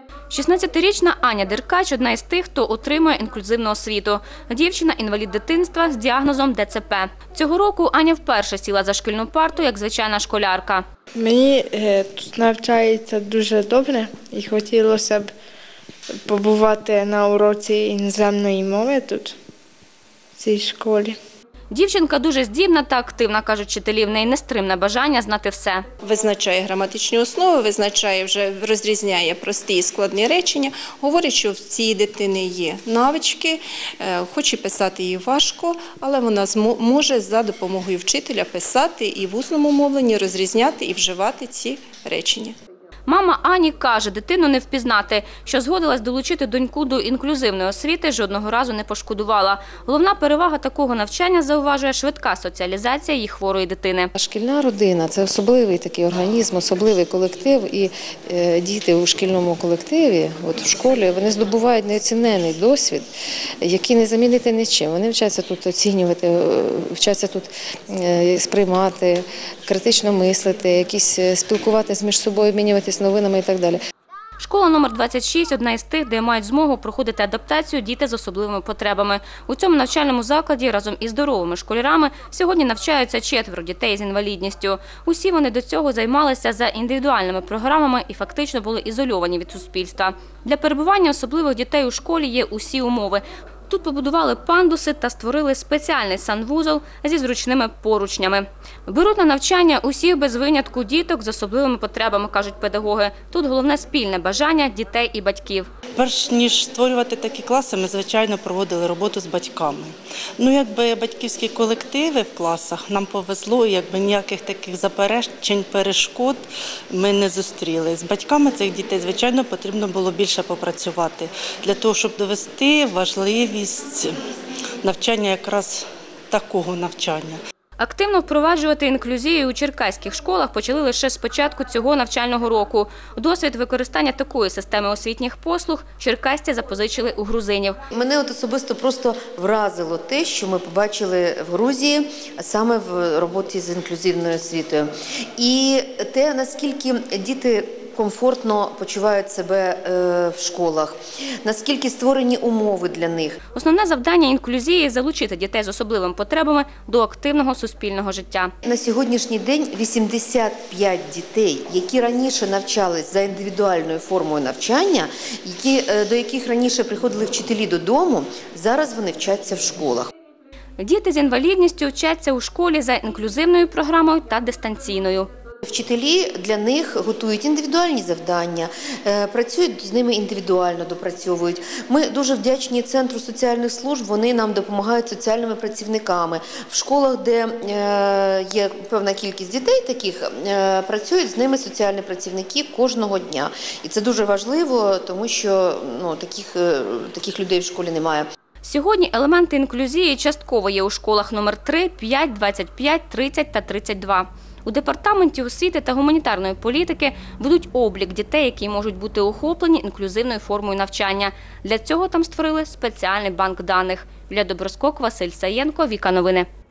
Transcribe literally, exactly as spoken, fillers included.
шістнадцятирічна Аня Деркач – одна із тих, хто отримує інклюзивну освіту. Дівчина – інвалід дитинства з діагнозом Де Це Пе. Цього року Аня вперше сіла за шкільну парту як звичайна школярка. Мені тут навчається дуже добре і хотілося б побувати на уроці іноземної мови тут, в цій школі. Дівчинка дуже здібна та активна, кажуть вчителі, в неї нестримне бажання знати все. Визначає граматичні основи, визначає, вже розрізняє прості і складні речення. Говорить, що в цій дитини є навички, хоче писати їй важко, але вона може за допомогою вчителя писати і в усному мовленні розрізняти і вживати ці речення. Мама Ані каже, дитину не впізнати. Що згодилась долучити доньку до інклюзивної освіти, жодного разу не пошкодувала. Головна перевага такого навчання, зауважує, швидка соціалізація її хворої дитини. Шкільна родина – це особливий такий організм, особливий колектив. І е, діти у шкільному колективі, от в школі, вони здобувають неоцінений досвід, який не замінити нічим. Вони вчаться тут оцінювати, вчаться тут е, сприймати, критично мислити, якісь спілкуватися між собою, обмінюватися новинами і так далі. Школа номер двадцять шість – одна із тих, де мають змогу проходити адаптацію діти з особливими потребами. У цьому навчальному закладі разом із здоровими школярами сьогодні навчаються четверо дітей з інвалідністю. Усі вони до цього займалися за індивідуальними програмами і фактично були ізольовані від суспільства. Для перебування особливих дітей у школі є усі умови. Тут побудували пандуси та створили спеціальний санвузол зі зручними поручнями. Беруть на навчання усіх без винятку діток з особливими потребами, кажуть педагоги. Тут головне спільне бажання дітей і батьків. Перш ніж створювати такі класи, ми, звичайно, проводили роботу з батьками. Ну, якби батьківські колективи в класах, нам повезло, якби ніяких таких заперечень, перешкод ми не зустріли. З батьками цих дітей, звичайно, потрібно було більше попрацювати для того, щоб довести важливість навчання якраз такого навчання. Активно впроваджувати інклюзію у черкаських школах почали лише з початку цього навчального року. Досвід використання такої системи освітніх послуг черкасці запозичили у грузинів. Мене от особисто просто вразило те, що ми побачили в Грузії саме в роботі з інклюзивною освітою. І те, наскільки діти комфортно почувають себе в школах, наскільки створені умови для них. Основне завдання інклюзії – залучити дітей з особливими потребами до активного суспільного життя. На сьогоднішній день вісімдесят п'ять дітей, які раніше навчались за індивідуальною формою навчання, які, до яких раніше приходили вчителі додому, зараз вони вчаться в школах. Діти з інвалідністю вчаться у школі за інклюзивною програмою та дистанційною. Вчителі для них готують індивідуальні завдання, працюють з ними індивідуально, допрацьовують. Ми дуже вдячні Центру соціальних служб, вони нам допомагають соціальними працівниками. В школах, де є певна кількість дітей таких, працюють з ними соціальні працівники кожного дня. І це дуже важливо, тому що ну, таких, таких людей в школі немає. Сьогодні елементи інклюзії частково є у школах номер три, п'ять, двадцять п'ять, тридцять та тридцять два. У Департаменті освіти та гуманітарної політики ведуть облік дітей, які можуть бути охоплені інклюзивною формою навчання. Для цього там створили спеціальний банк даних. Юлія Доброскок, Василь Саєнко, Віка Новини.